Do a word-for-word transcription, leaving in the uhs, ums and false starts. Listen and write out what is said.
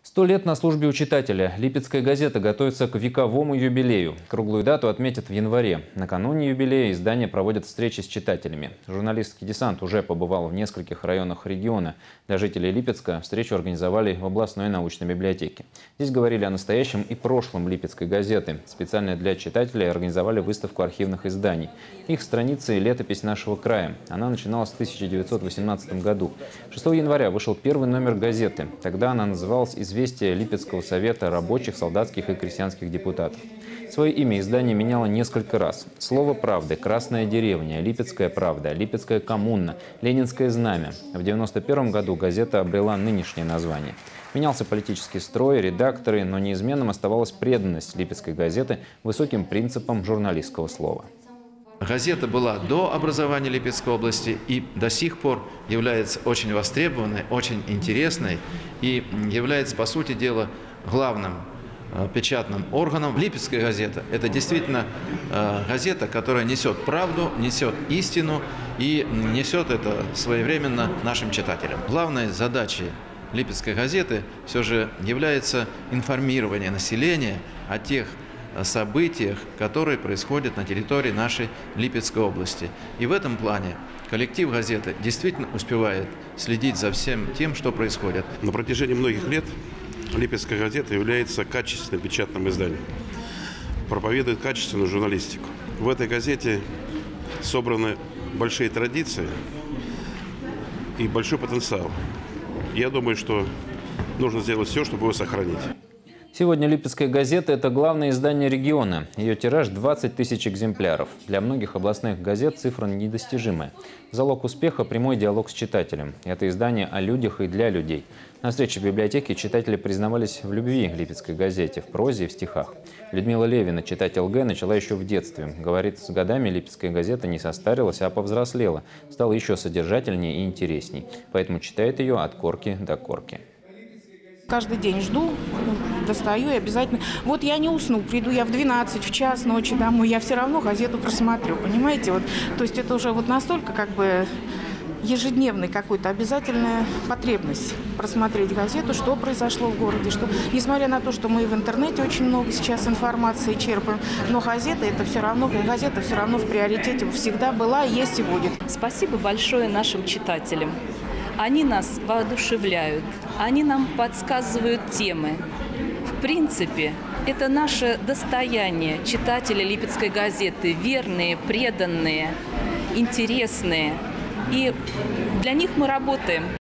Сто лет на службе у читателя. Липецкая газета готовится к вековому юбилею. Круглую дату отметят в январе. Накануне юбилея издание проводит встречи с читателями. Журналистский десант уже побывал в нескольких районах региона. Для жителей Липецка встречу организовали в областной научной библиотеке. Здесь говорили о настоящем и прошлом Липецкой газеты. Специально для читателей организовали выставку архивных изданий. Их страницы – летопись нашего края. Она начиналась в тысяча девятьсот восемнадцатом году. шестого января вышел первый номер газеты. Тогда она называлась «Известия Липецкого совета рабочих, солдатских и крестьянских депутатов». Свое имя издание меняло несколько раз. «Слово правды», «Красная деревня», «Липецкая правда», «Липецкая коммуна», «Ленинское знамя». В девяносто первом году газета обрела нынешнее название. Менялся политический строй, редакторы, но неизменным оставалась преданность Липецкой газеты высоким принципам журналистского слова. Газета была до образования Липецкой области и до сих пор является очень востребованной, очень интересной и является, по сути дела, главным э, печатным органом. Липецкая газета – это действительно э, газета, которая несет правду, несет истину и несет это своевременно нашим читателям. Главной задачей Липецкой газеты все же является информирование населения о тех событиях, которые происходят на территории нашей Липецкой области. И в этом плане коллектив газеты действительно успевает следить за всем тем, что происходит. На протяжении многих лет Липецкая газета является качественным печатным изданием, проповедует качественную журналистику. В этой газете собраны большие традиции и большой потенциал. Я думаю, что нужно сделать все, чтобы его сохранить. Сегодня Липецкая газета – это главное издание региона. Ее тираж – двадцать тысяч экземпляров. Для многих областных газет цифра недостижимая. Залог успеха – прямой диалог с читателем. Это издание о людях и для людей. На встрече в библиотеке читатели признавались в любви к Липецкой газете, в прозе и в стихах. Людмила Левина, читатель ЛГ, начала еще в детстве. Говорит, с годами Липецкая газета не состарилась, а повзрослела. Стала еще содержательнее и интересней. Поэтому читает ее от корки до корки. Каждый день жду, достаю и обязательно. Вот я не усну, приду я в двенадцать, в час ночи домой, я все равно газету просмотрю, понимаете? Вот, то есть это уже вот настолько как бы ежедневная какая-то обязательная потребность просмотреть газету, что произошло в городе, что, несмотря на то, что мы в интернете очень много сейчас информации черпаем, но газета это все равно, газета все равно в приоритете всегда была, есть и будет. Спасибо большое нашим читателям. Они нас воодушевляют, они нам подсказывают темы. В принципе, это наше достояние, читатели Липецкой газеты, верные, преданные, интересные. И для них мы работаем.